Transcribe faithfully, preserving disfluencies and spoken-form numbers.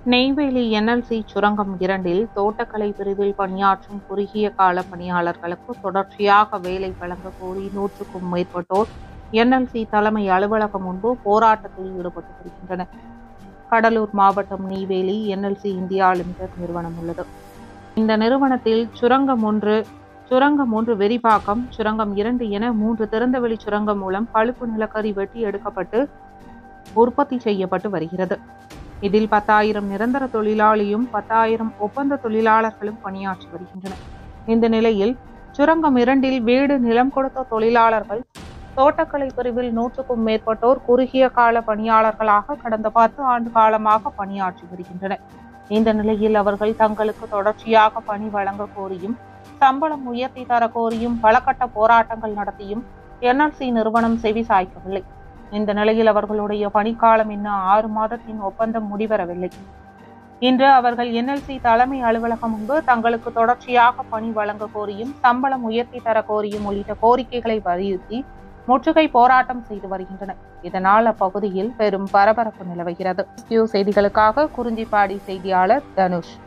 Neyveli NLC சுரங்கம் இரண்டில் தோட்டக்கலை பிரிவில் பணியாற்றும் குறுகிய கால பணியாளர்களுக்கு தொடர்ச்சியாக வேலை வழங்க கோரி நூற்றுக்கும் மேற்பட்டோர் என்எல்சி தலைமை அலுவலகம் முன்பு போராட்டத்தில் ஈடுபட்டு வருகின்றனர். கடலூர் மாவட்டம் நெய்வேலி என்எல்சி இந்தியா லிமிடெட் நிறுவனம் உள்ளது. இந்த நிறுவனத்தில் சுரங்கம் ஒன்று சுரங்கம் ஒன்று வெறிப்பாக்கம், சுரங்கம் இரண்டு என மூன்று திறந்தவெளி சுரங்கம் மூலம் பழுப்பு நிலக்கரி வெட்டி எடுக்கப்பட்டு உற்பத்தி செய்யப்பட்டு வருகிறது. இதில் பத்தாயிரம் நிரந்தர தொழிலாளியும் பத்தாயிரம் ஒப்பந்த தொழிலாளர்களும் பணியாற்றி வருகின்றனர். இந்த நிலையில் சுரங்கம் இரண்டில் வீடு நிலம் கொடுத்த தொழிலாளர்கள் தோட்டக்கலை பிரிவில் நூற்றுக்கும் மேற்பட்டோர் குறுகிய கால பணியாளர்களாக கடந்த பத்து ஆண்டு காலமாக பணியாற்றி வருகின்றனர். இந்த நிலையில் அவர்கள் தங்களுக்கு தொடர்ச்சியாக பணி வழங்க கோரியும் சம்பளம் உயர்த்தி தர கோரியும் பல கட்ட போராட்டங்கள் நடத்தியும் என்எல்சி நிறுவனம் செவி சாய்க்கவில்லை. இந்த நிலையில் அவர்களுடைய பணிக்காலம் இன்னும் ஆறு மாதத்தின் ஒப்பந்தம் முடிவரவில்லை. இன்று அவர்கள் என்எல்சி தலைமை அலுவலகம் முன்பு தங்களுக்கு தொடர்ச்சியாக பணி வழங்க கோரியும் சம்பளம் உயர்த்தி தர கோரியும் உள்ளிட்ட கோரிக்கைகளை வலியுறுத்தி முற்றுகை போராட்டம் செய்து வருகின்றனர். இதனால் அப்பகுதியில் பெரும் பரபரப்பு நிலவுகிறது. செய்திகளுக்காக குறிஞ்சிப்பாடி செய்தியாளர் தனுஷ்.